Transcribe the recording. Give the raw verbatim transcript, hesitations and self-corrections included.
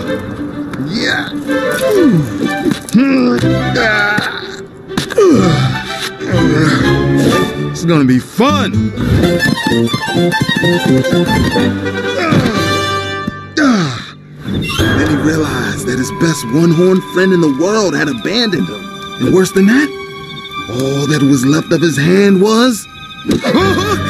Yeah. It's gonna be fun. Then he realized that his best one-horned friend in the world had abandoned him. And worse than that, all that was left of his hand was...